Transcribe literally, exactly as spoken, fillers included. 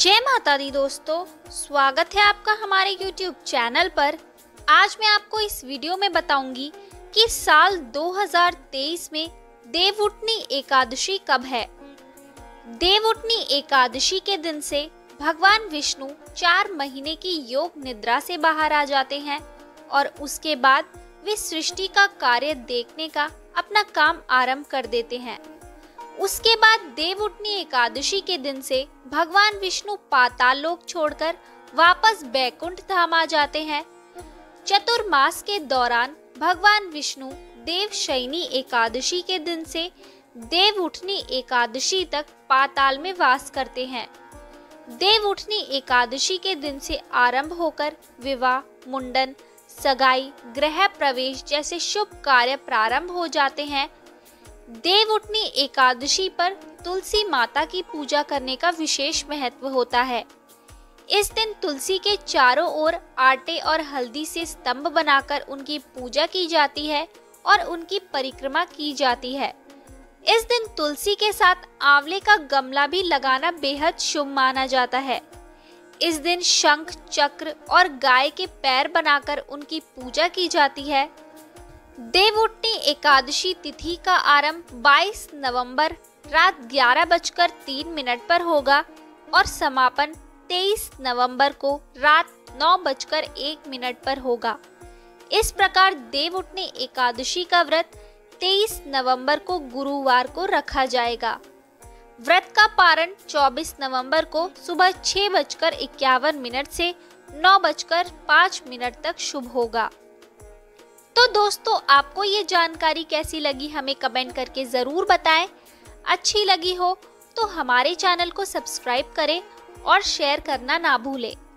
जय माता दी दोस्तों, स्वागत है आपका हमारे यूट्यूब चैनल पर। आज मैं आपको इस वीडियो में बताऊंगी कि साल दो हज़ार तेईस में देवउठनी एकादशी कब है। देवउठनी एकादशी के दिन से भगवान विष्णु चार महीने की योग निद्रा से बाहर आ जाते हैं और उसके बाद वे सृष्टि का कार्य देखने का अपना काम आरंभ कर देते हैं। उसके बाद देवउठनी एकादशी के दिन से भगवान विष्णु पाताल लोक छोड़कर वापस बैकुंठ धाम आ जाते हैं। चतुर्मास के दौरान भगवान विष्णु देवशयनी एकादशी के दिन से देवउठनी एकादशी तक पाताल में वास करते हैं। देवउठनी एकादशी के दिन से आरंभ होकर विवाह, मुंडन, सगाई, गृह प्रवेश जैसे शुभ कार्य प्रारंभ हो जाते हैं। देवउठनी एकादशी पर तुलसी माता की पूजा करने का विशेष महत्व होता है। इस दिन तुलसी के चारों ओर आटे और हल्दी से स्तंभ बनाकर उनकी पूजा की जाती है और उनकी परिक्रमा की जाती है। इस दिन तुलसी के साथ आंवले का गमला भी लगाना बेहद शुभ माना जाता है। इस दिन शंख, चक्र और गाय के पैर बनाकर उनकी पूजा की जाती है। देवउठनी एकादशी तिथि का आरंभ बाईस नवंबर रात ग्यारह बजकर तीन मिनट पर होगा और समापन तेईस नवंबर को रात नौ बजकर एक मिनट पर होगा। इस प्रकार देवउठनी एकादशी का व्रत तेईस नवंबर को गुरुवार को रखा जाएगा। व्रत का पारण चौबीस नवंबर को सुबह छह बजकर इक्यावन मिनट से नौ बजकर पाँच मिनट तक शुभ होगा। तो दोस्तों, आपको ये जानकारी कैसी लगी हमें कमेंट करके ज़रूर बताएं। अच्छी लगी हो तो हमारे चैनल को सब्सक्राइब करें और शेयर करना ना भूलें।